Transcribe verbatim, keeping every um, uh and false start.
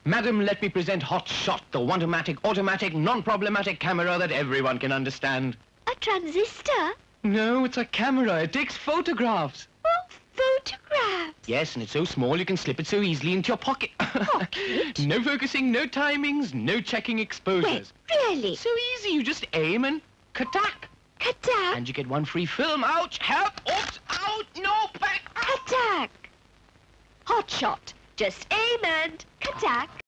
Madam, let me present Hot Shot, the one-o-matic, automatic, non-problematic camera that everyone can understand. A transistor? No, it's a camera. It takes photographs. Oh, photographs. Yes, and it's so small you can slip it so easily into your pocket. Pocket? No focusing, no timings, no checking exposures. Wait, really? So easy, you just aim and katak. Katak. And you get one free film. Ouch, help, oops, out, no, back. Katak. Hot shot. Just aim and katak.